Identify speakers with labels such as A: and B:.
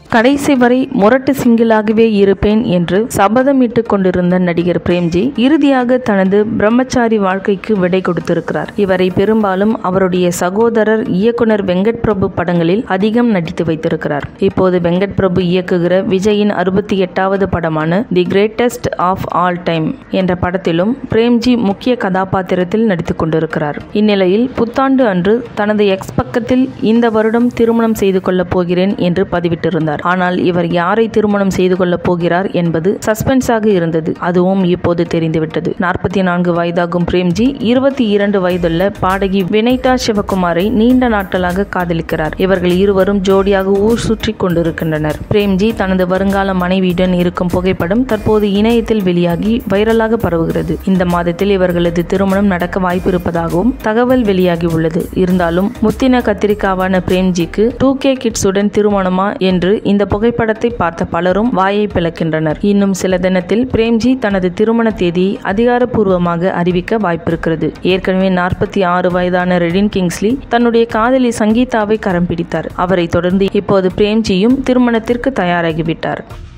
A: கடைசி வரை முரட்டு சிங்கிளாகவே இருப்பேன் என்று சபதமிட்டுக் கொண்டிருந்த நடிகர் பிரேம்ஜி இறுதியாக தனது பிரம்மச்சாரி வாழ்க்கைக்கு விடை கொடுத்திருக்கிறார். இவரை பெரும்பாலும் அவருடைய சகோதரர் இயக்குனர் வெங்கட் பிரபு படங்களில் அதிகம் நடித்து வைத்திருக்கிறார். இப்போது வெங்கட் பிரபு இயக்குகிற விஜயின் 68வது படமான the greatest of all time என்ற படத்திலும் பிரேம்ஜி முக்கிய கதாபாத்திரத்தில் நடித்துக் கொண்டிருக்கிறார். இந்நிலையில் புத்தாண்டு அன்று தனது எக்ஸ் பக்கத்தில் இந்த வருடம் திருமணம் செய்து கொள்ளப் போகிறேன் என்று பதிவிட்டிருந்தார். ஆனால் இவர் யாரை திருமணம் செய்து கொள்ளப் போகிறார் என்பது சஸ்பென்ஸாக இருந்தது. அதுவும் இப்போது தெரிந்துவிட்டது. 44 வயதாகும் பிரேம்ஜி 22 வயதுள்ள பாடகி வினைதா சிவகுமாரை நீண்ட நாட்களாக காதலிக்கிறார். இவர்கள் இருவரும் ஜோடியாக ஊர் சுற்றி கொண்டிருக்கின்றனர். பிரேம்ஜி தனது வருங்கால மனைவியுடன் இருக்கும் புகைப்படம் தற்போது இணையத்தில் வெளியாகி வைரலாக பரவுகிறது. இந்த மாதத்தில் இவர்களது திருமணம் நடக்க வாய்ப்பு இருப்பதாகவும் தகவல் வெளியாகி உள்ளது. இருந்தாலும் முத்தின கத்திரிக்காவான பிரேம்ஜிக்கு 2K கிட்ஸுடன் திருமணமா என்று இந்த புகைப்படத்தை பார்த்த பலரும் வாயை பிளக்கின்றனர். இன்னும் சில தினத்தில் பிரேம்ஜி தனது திருமண தேதியை அதிகாரப்பூர்வமாக அறிவிக்க வாய்ப்பிருக்கிறது. ஏற்கனவே 46 வயதான ரெடின் கிங்ஸ்லி தன்னுடைய காதலி சங்கீதாவை கரம் பிடித்தார். அவரை தொடர்ந்து இப்போது பிரேம்ஜியும் திருமணத்திற்கு தயாராகிவிட்டார்.